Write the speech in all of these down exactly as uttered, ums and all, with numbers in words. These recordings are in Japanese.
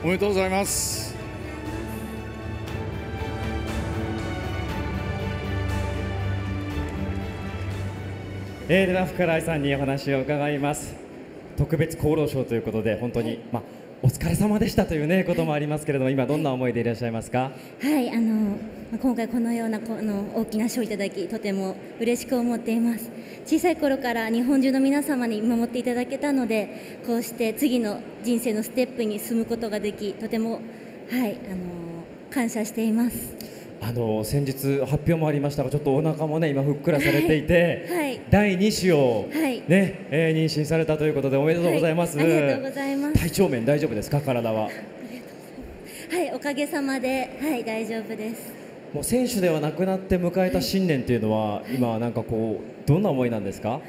めでとうございます。 えー、では福原愛さんにお話を伺います。特別功労賞ということで本当に、はい、まあ、お疲れ様でしたという、ね、こともありますけれども、今どんな思いでいらっしゃいますか？ はい、あの今回このようなこの大きな賞をいただき、とても嬉しく思っています。小さい頃から日本中の皆様に見守っていただけたので、こうして次の人生のステップに進むことができ、とても、はい、あの感謝しています。 あの先日発表もありましたが、ちょっとお腹もね今ふっくらされていて、 はいはい、 だいに子をね、 はいえー、妊娠されたということでおめでとうございます。 はい、ありがとうございます。 体調面大丈夫ですか？体は。 はい、おかげさまで、はい、大丈夫です。 もう選手ではなくなって迎えた新年というのは、はい、今なんかこうどんな思いなんですか？はい、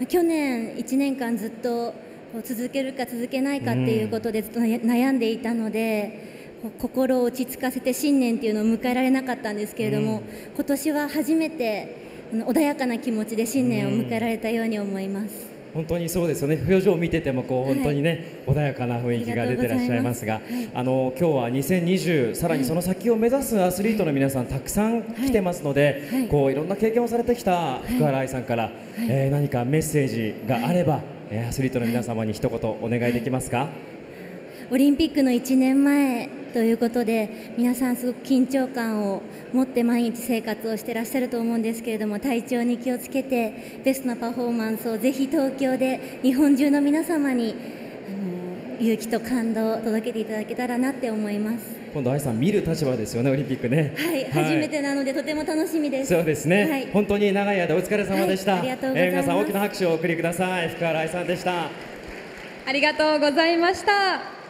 去年いちねんかんずっと続けるか続けないかっていうことでずっと悩んでいたので、心を落ち着かせて新年っていうのを迎えられなかったんですけれども、うん、今年は初めて穏やかな気持ちで新年を迎えられたように思います。 うん、本当にそうですよね。表情を見ててもこう本当にね、はい、穏やかな雰囲気が出てらっしゃいますが、あ, あの今日はにせんにじゅう、さらにその先を目指すアスリートの皆さんたくさん来てますので、はいはい、こういろんな経験をされてきた福原愛さんから、はい、えー、何かメッセージがあれば、はい、アスリートの皆様に一言お願いできますか？ オリンピックのいちねんまえということで、皆さんすごく緊張感を持って毎日生活をしていらっしゃると思うんですけれども、体調に気をつけてベストなパフォーマンスをぜひ東京で日本中の皆様にあの勇気と感動を届けていただけたらなって思います。 今度愛さん見る立場ですよね、オリンピックね。 はい、はい、初めてなのでとても楽しみです。 そうですね、はい、本当に長い間お疲れ様でした。 はい、ありがとうございます。えー、 皆さん大きな拍手をお送りください。福原愛さんでした。 ありがとうございました。